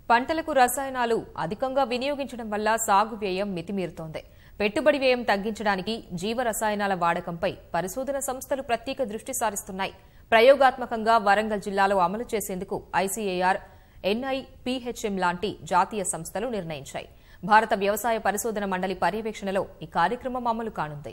పంటలకు రసాయనాలు అధికంగా వినియోగించడం వల్ల సాగు వ్యయం మితిమీరుతోంది. పెట్టుబడి వ్యయం తగ్గించడానికి జీవ రసాయనాల వాడకంపై పరిశోధన సంస్థలు ప్రత్యేక దృష్టి సారిస్తున్నాయి. ప్రయోగాత్మకంగా వరంగల్ జిల్లాలో అమలు చేసేందుకు ఐసీఏఆర్, NIPHM లాంటి జాతీయ సంస్థలు నిర్ణయించాయి. భారత వ్యవసాయ పరిశోధన మండలి పర్యవేక్షణలో ఈ కార్యక్రమం అమలు కానుంది.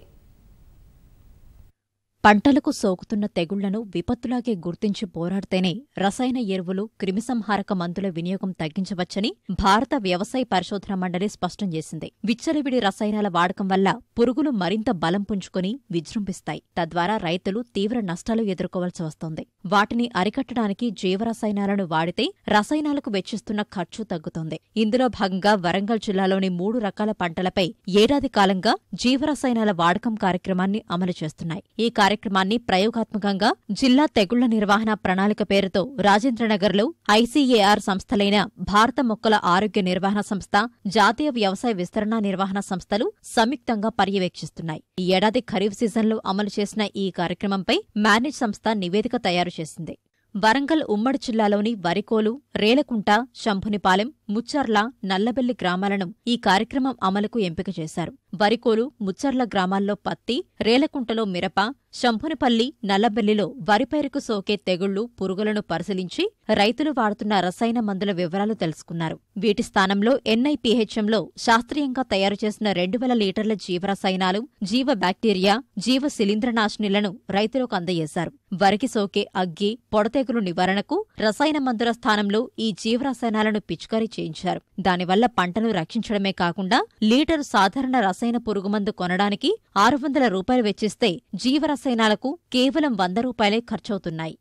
పంటలకు సోకుతున్న తెగుళ్లను విపత్తులాగే గుర్తించి పోరాడితేనే రసాయన ఎరువులు, క్రిమిసంహారక మందుల వినియోగం తగ్గించవచ్చని భారత వ్యవసాయ పరిశోధన మండలి స్పష్టం చేసింది. విచ్చలవిడి రసాయనాల వాడకం వల్ల పురుగులు మరింత బలం పుంజుకుని విజృంభిస్తాయి. తద్వారా రైతులు తీవ్ర నష్టాలు ఎదుర్కోవాల్సి వస్తోంది. వాటిని అరికట్టడానికి జీవరసాయనాలను వాడితే రసాయనాలకు వెచ్చిస్తున్న ఖర్చు తగ్గుతోంది. ఇందులో భాగంగా వరంగల్ జిల్లాలోని 3 రకాల పంటలపై ఏడాది కాలంగా జీవరసాయనాల వాడకం కార్యక్రమాన్ని అమలు చేస్తున్నాయి. ఈ కార్యక్రమాన్ని ప్రయోగాత్మకంగా జిల్లా తెగుళ్ల నిర్వహణ ప్రణాళిక పేరుతో రాజేంద్రనగర్లో ఐసీఏఆర్ సంస్థలైన భారత మొక్కల ఆరోగ్య నిర్వహణ సంస్థ, జాతీయ వ్యవసాయ విస్తరణ నిర్వహణ సంస్థలు సంయుక్తంగా పర్యవేక్షిస్తున్నాయి. ఈ ఏడాది ఖరీఫ్ సీజన్లో అమలు చేసిన ఈ కార్యక్రమంపై మేనేజ్ సంస్థ నివేదిక తయారు చేసింది. వరంగల్ ఉమ్మడి జిల్లాలోని వరికోలు, రేలకుంట, శంభునిపాలెం, ముచ్చర్ల, నల్లబెల్లి గ్రామాలను ఈ కార్యక్రమం అమలుకు ఎంపిక చేశారు. వరికోలు, ముచ్చర్ల గ్రామాల్లో పత్తి, రేలకుంటలో మిరప, శంభునిపల్లి, నల్లబెల్లిలో వరిపైరుకు సోకే తెగుళ్లు, పురుగులను పరిశీలించి రైతులు వాడుతున్న రసాయన మందుల వివరాలు తెలుసుకున్నారు. వీటి స్థానంలో NIPHMలో శాస్త్రీయంగా తయారు చేసిన 2000 లీటర్ల జీవరసాయనాలు, జీవ బ్యాక్టీరియా, జీవ శిలీంద్రనాశినులను రైతులకు అందజేశారు. వరికి సోకే అగ్గి, పొడతెగులు నివారణకు రసాయన మందుల స్థానంలో ఈ జీవరసాయనాలను పిచికారీ చేయించారు. దానివల్ల పంటను రక్షించడమే కాకుండా లీటరు సాధారణ రసాయన పురుగుమందు కొనడానికి 600 రూపాయలు వెచ్చిస్తే జీవరసాయనాలకు కేవలం 100 రూపాయలే ఖర్చవుతున్నాయి.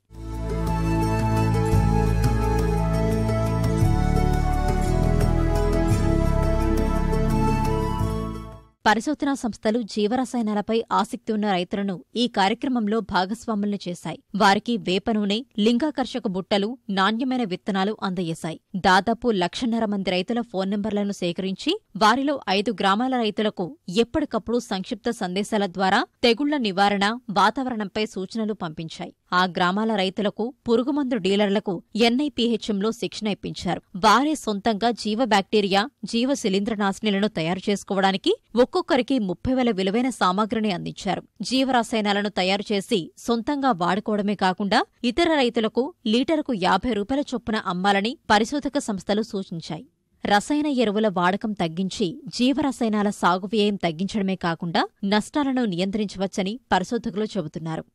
పరిశోధనా సంస్థలు జీవరసాయనాలపై ఆసక్తి ఉన్న రైతులను ఈ కార్యక్రమంలో భాగస్వాముల్ని చేశాయి. వారికి వేప నూనె, లింగాకర్షక బుట్టలు, నాణ్యమైన విత్తనాలు అందజేశాయి. దాదాపు 1,50,000 మంది రైతుల ఫోన్ నంబర్లను సేకరించి వారిలో 5 గ్రామాల రైతులకు ఎప్పటికప్పుడు సంక్షిప్త సందేశాల ద్వారా తెగుళ్ల నివారణ, వాతావరణంపై సూచనలు పంపించాయి. ఆ గ్రామాల రైతులకు, పురుగుమందు డీలర్లకు NIPHMలో శిక్షణ ఇప్పించారు. వారే సొంతంగా జీవ బ్యాక్టీరియా, జీవ శిలీంద్రనాశినులను తయారు చేసుకోవడానికి ఒక్కొక్కరికి 30,000 విలువైన సామాగ్రిని అందించారు. జీవరసాయనాలను తయారు చేసి సొంతంగా వాడుకోవడమే కాకుండా ఇతర రైతులకు లీటరుకు 50 రూపాయల చొప్పున అమ్మాలని పరిశోధక సంస్థలు సూచించాయి. రసాయన ఎరువుల వాడకం తగ్గించి జీవరసాయనాల సాగు వ్యయం తగ్గించడమే కాకుండా నష్టాలను నియంత్రించవచ్చని పరిశోధకులు చెబుతున్నారు.